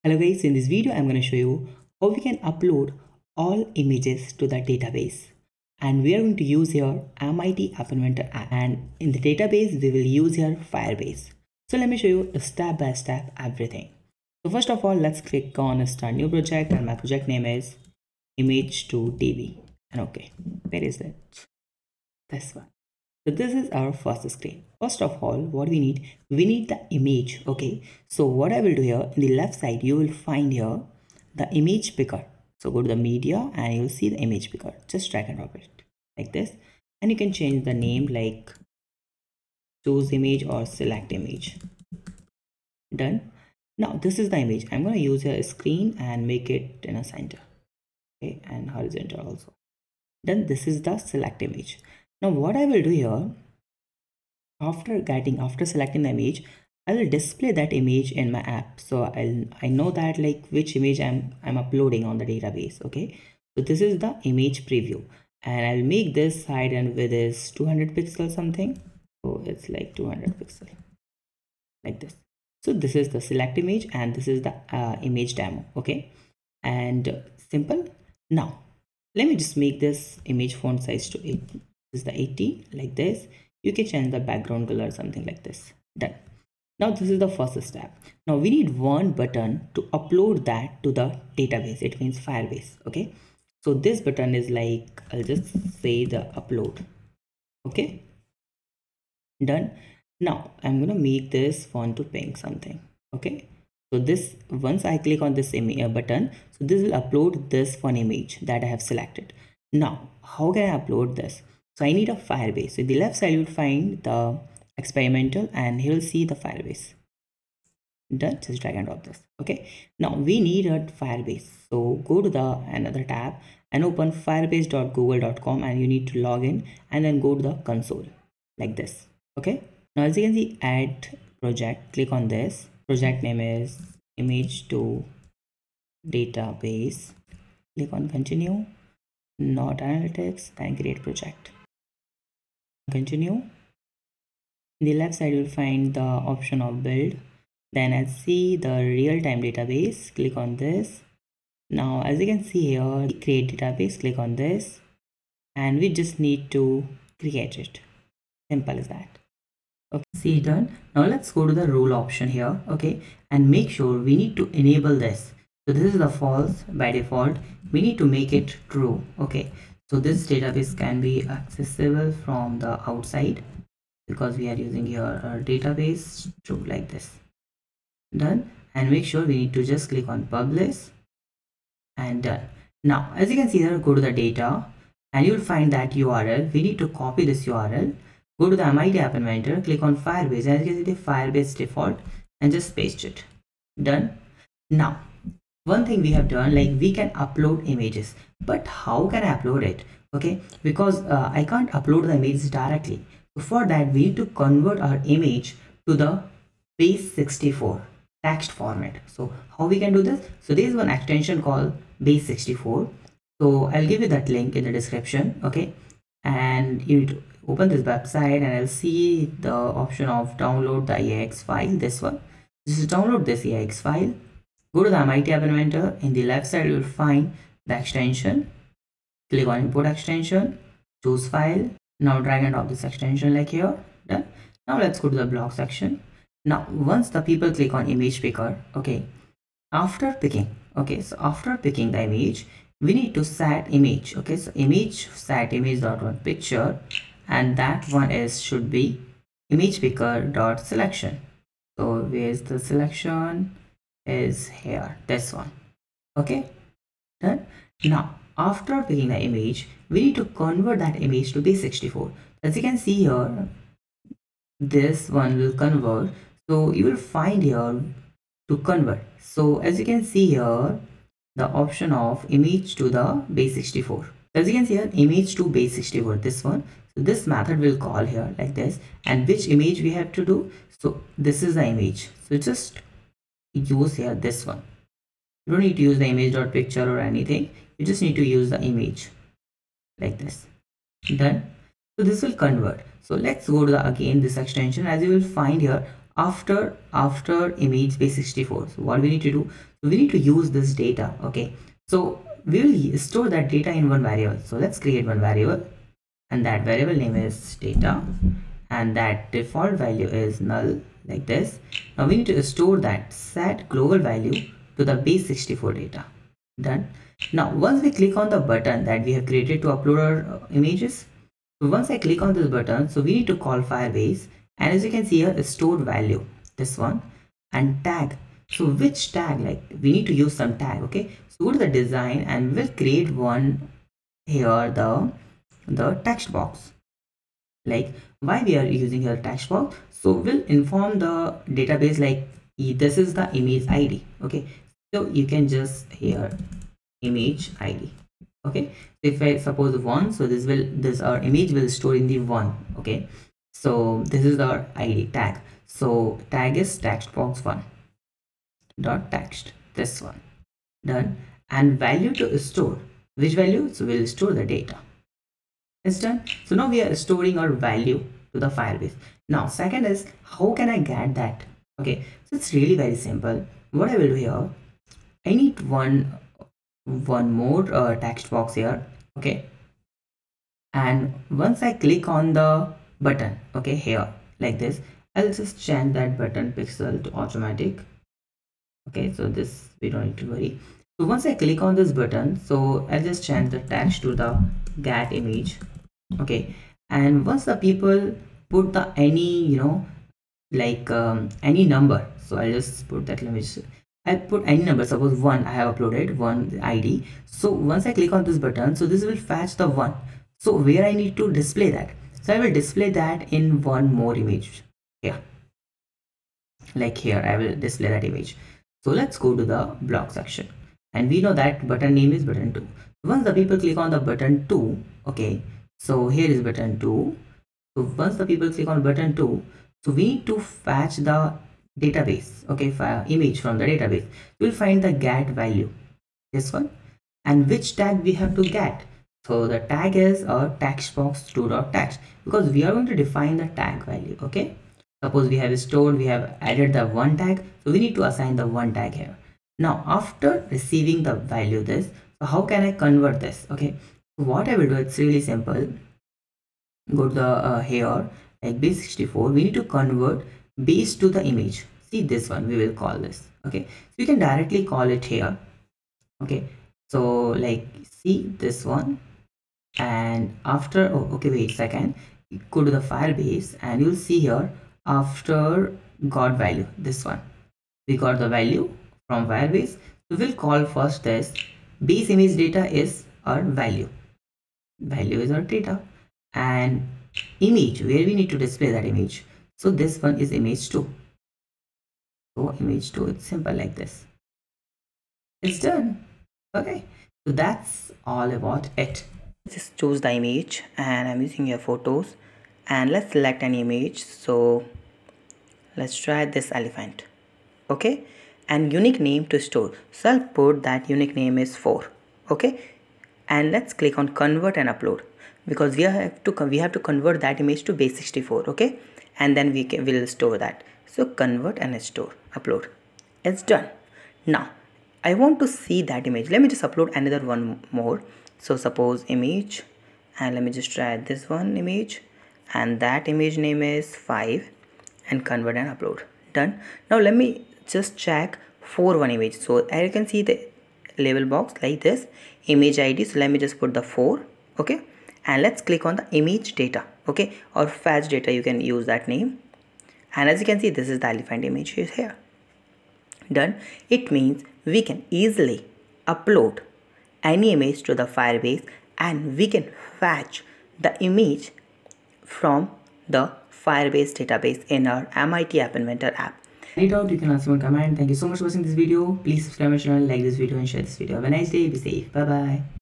Hello guys, in this video I'm going to show you how we can upload all images to the database. And we are going to use here MIT App Inventor, and in the database we will use here Firebase. So let me show you step by step everything. So first of all, let's click on start new project, and my project name is image2db. And okay, where is that? This one. So this is our first screen. First of all, what we need the image. Okay, so what I will do here, in the left side you will find here the image picker. So go to the media and you'll see the image picker. Just drag and drop it like this, and you can change the name like choose image or select image. Done. Now this is the image. I'm going to use a screen and make it in a center, okay, and horizontal also. Then this is the select image. Now what I will do here, after selecting the image, I will display that image in my app. So I know that like which image I'm uploading on the database. Okay, so this is the image preview, and I'll make this height and width is 200 pixels something. So it's like 200 pixels like this. So this is the select image and this is the image demo. Okay, and simple. Now let me just make this image font size to 8. This is the 80 like this. You can change the background color something like this. Done. Now this is the first step. Now we need one button to upload that to the database. It means Firebase. Okay, so this button is like, I'll just say the upload. Okay, done. Now I'm gonna make this font to pink something. Okay, so this, once I click on this button, so this will upload this one image that I have selected. Now how can I upload this? So I need a Firebase. So in the left side you'll find the experimental, and you'll see the Firebase. Done. Just drag and drop this. Okay, now we need a Firebase. So go to the another tab and open firebase.google.com, and you need to log in and then go to the console like this. Okay, now as you can see, add project, click on this. Project name is image2 database. Click on continue, not analytics, then create project. Continue. In the left side you'll find the option of build, then I'll see the real-time database. Click on this. Now as you can see here, create database, click on this, and we just need to create it. Simple as that. Okay, see, done. Now let's go to the rule option here. Okay, and make sure we need to enable this. So this is the false by default. We need to make it true. Okay, so this database can be accessible from the outside because we are using here our database true like this. Done. And make sure we need to just click on publish and done. Now as you can see here, go to the data and you'll find that URL. We need to copy this URL. Go to the MIT App Inventor, click on Firebase, as you can see the Firebase default, and just paste it. Done. Now one thing we have done, like we can upload images, but how can I upload it? Okay, because I can't upload the images directly. So for that we need to convert our image to the base64 text format. So how we can do this? So there is one extension called base64. So I'll give you that link in the description. Okay, and you need to open this website, and I'll see the option of download the AIX file. This one, just download this AIX file. Go to the MIT App Inventor. In the left side you will find the extension. Click on import extension, choose file. Now drag and drop this extension like here. Done. Now let's go to the block section. Now once the people click on image picker, okay, after picking, okay, so after picking the image, we need to set image. Okay, so image set image.one picture, and that one is should be image picker dot selection. So where's the selection? Is here, this one. Okay, done. Now after picking the image, we need to convert that image to base64. As you can see here, this one will convert. So you will find here to convert. So as you can see here, the option of image to the base64. As you can see here, image to base64, this one. So this method will call here like this. And which image we have to do? So this is the image. So just use here this one. You don't need to use the image.picture or anything. You just need to use the image like this. Done. So this will convert. So let's go to the again this extension. As you will find here, after image base64, so what we need to do, we need to use this data. Okay, so we will store that data in one variable. So let's create one variable, and that variable name is data, and that default value is null, like this. Now we need to store that set global value to the base64 data. Done. Now once we click on the button that we have created to upload our images, so once I click on this button, so we need to call Firebase, and as you can see here, stored value, this one, and tag. So which tag? Like we need to use some tag. Okay, so go to the design and we'll create one here, the text box. Like why we are using here text box? So we'll inform the database like this is the image ID. Okay, so you can just here image ID. Okay, so if I suppose 1, so this our image will store in the 1. Okay, so this is our ID tag. So tag is text box 1 dot text, this one. Done. And value to store, which value? So we'll store the data. It's done. So now we are storing our value to the Firebase. Now second is, how can I get that? Okay, so it's really very simple. What I will do here, I need one more text box here. Okay, and once I click on the button, okay, here like this, I'll just change that button pixel to automatic. Okay, so this we don't need to worry. So once I click on this button, so I'll just change the text to the get image. Okay, and once the people put the any like any number, so I'll just put that image. I'll put any number, suppose 1 I have uploaded, 1 ID. So once I click on this button, so this will fetch the 1. So where I need to display that, so I will display that in one more image here, like here I will display that image. So let's go to the block section, and we know that button name is button 2. Once the people click on the button 2, okay, so here is button 2. So once the people click on button 2, so we need to fetch the database, okay, image from the database. We'll find the get value, this one, and which tag we have to get. So the tag is a text box 2.text, because we are going to define the tag value. Okay, suppose we have stored, we have added the one tag, so we need to assign the one tag here. Now after receiving the value this, so how can I convert this? Okay, so what I will do, it's really simple. Go to the here, like base64, we need to convert base to the image. See this one, we will call this. Okay, so you can directly call it here. Okay, so like see this one, and after okay, wait a second, go to the Firebase and you'll see here after got value, this one, we got the value from Firebase. So we'll call first this base image data is our value is our data, and image where we need to display that image, so this one is image 2. So image 2, it's simple like this. It's done. Okay, so that's all about it. Just choose the image, and I'm using your photos, and let's select an image. So let's try this elephant. Okay, and unique name to store, so I'll put that unique name is 4. Okay, and let's click on convert and upload, because we have to convert that image to base64. Okay, and then will store that. So convert and store, upload. It's done. Now I want to see that image. Let me just upload another one more. So suppose image, and let me just try this one image, and that image name is 5, and convert and upload. Done. Now let me just check for one image. So as you can see the label box like this, image ID. So let me just put the 4. Okay, and let's click on the image data. Okay, or fetch data, you can use that name, and as you can see this is the elephant image here. Done. It means we can easily upload any image to the Firebase, and we can fetch the image from the Firebase database in our MIT App Inventor app. Any doubt, you can answer one comment. Thank you so much for watching this video. Please subscribe my channel, like this video, and share this video. Have a nice day. Be safe. Bye bye.